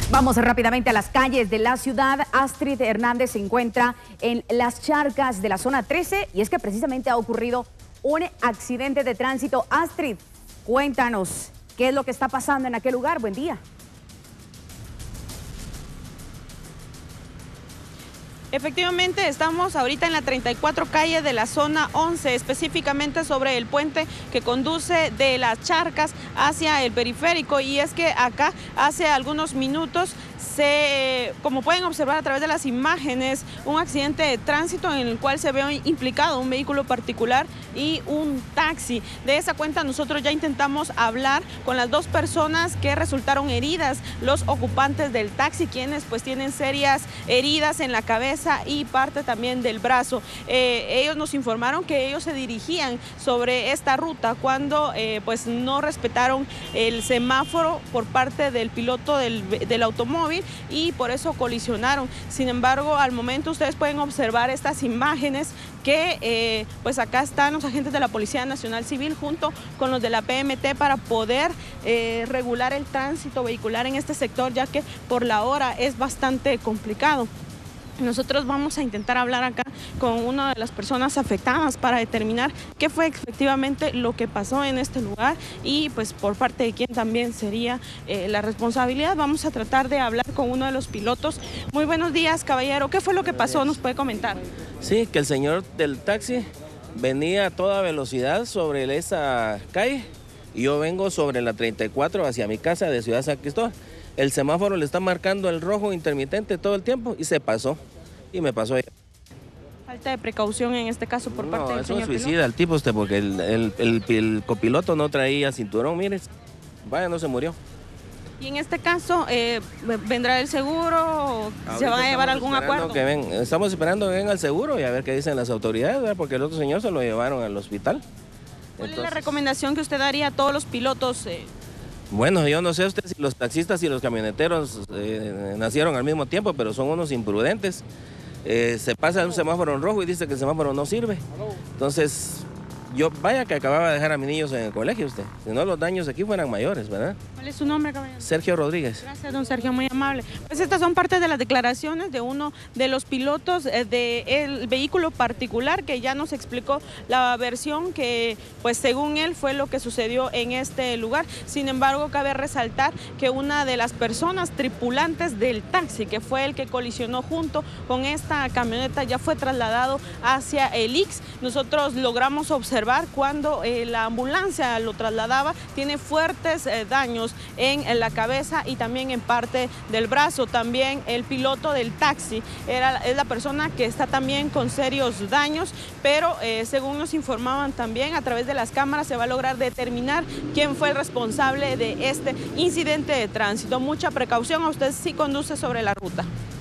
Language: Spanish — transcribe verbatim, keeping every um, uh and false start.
Vamos rápidamente a las calles de la ciudad. Astrid Hernández se encuentra en las charcas de la zona trece y es que precisamente ha ocurrido un accidente de tránsito. Astrid, cuéntanos, ¿qué es lo que está pasando en aquel lugar? Buen día. Efectivamente, estamos ahorita en la treinta y cuatro calle de la zona once, específicamente sobre el puente que conduce de las charcas hacia el periférico. Y es que acá hace algunos minutos, se, como pueden observar a través de las imágenes, un accidente de tránsito en el cual se ve implicado un vehículo particular y un taxi. De esa cuenta nosotros ya intentamos hablar con las dos personas que resultaron heridas, los ocupantes del taxi, quienes pues tienen serias heridas en la cabeza y parte también del brazo. Eh, ellos nos informaron que ellos se dirigían sobre esta ruta cuando eh, pues no respetaron el semáforo por parte del piloto del, del automóvil y por eso colisionaron. Sin embargo, al momento ustedes pueden observar estas imágenes que eh, pues acá están los agentes de la Policía Nacional Civil junto con los de la P M T para poder eh, regular el tránsito vehicular en este sector, ya que por la hora es bastante complicado. Nosotros vamos a intentar hablar acá con una de las personas afectadas para determinar qué fue efectivamente lo que pasó en este lugar y pues por parte de quién también sería eh, la responsabilidad. Vamos a tratar de hablar con uno de los pilotos. Muy buenos días, caballero. ¿Qué fue lo que pasó? ¿Nos puede comentar? Sí, que el señor del taxi venía a toda velocidad sobre esa calle y yo vengo sobre la treinta y cuatro hacia mi casa de Ciudad San Cristóbal. El semáforo le está marcando el rojo intermitente todo el tiempo y se pasó. Y me pasó. Falta de precaución en este caso por no, parte del señor No, es un suicida el tipo este, porque el, el, el, el copiloto no traía cinturón, mire, vaya, no se murió. Y en este caso, eh, ¿vendrá el seguro? ¿Se va a llevar algún acuerdo? Que ven, estamos esperando que venga el seguro y a ver qué dicen las autoridades, ¿verdad? Porque el otro señor se lo llevaron al hospital. ¿Cuál Entonces, es la recomendación que usted daría a todos los pilotos? Eh? Bueno, yo no sé usted si los taxistas y los camioneteros eh, nacieron al mismo tiempo, pero son unos imprudentes. Eh, se pasa un semáforo en rojo y dice que el semáforo no sirve. Entonces, yo vaya que acababa de dejar a mis niños en el colegio usted. Si no, los daños aquí fueran mayores, ¿verdad? ¿Cuál es su nombre, caballero? Sergio Rodríguez. Gracias, don Sergio, muy amable. Pues estas son parte de las declaraciones de uno de los pilotos eh, del vehículo particular que ya nos explicó la versión que, pues según él, fue lo que sucedió en este lugar. Sin embargo, cabe resaltar que una de las personas tripulantes del taxi, que fue el que colisionó junto con esta camioneta, ya fue trasladado hacia el I X. Nosotros logramos observar cuando eh, la ambulancia lo trasladaba, tiene fuertes eh, daños en, en la cabeza y también en parte del brazo. También el piloto del taxi era, es la persona que está también con serios daños, pero eh, según nos informaban también a través de las cámaras se va a lograr determinar quién fue el responsable de este incidente de tránsito. Mucha precaución, a usted sí conduce sobre la ruta.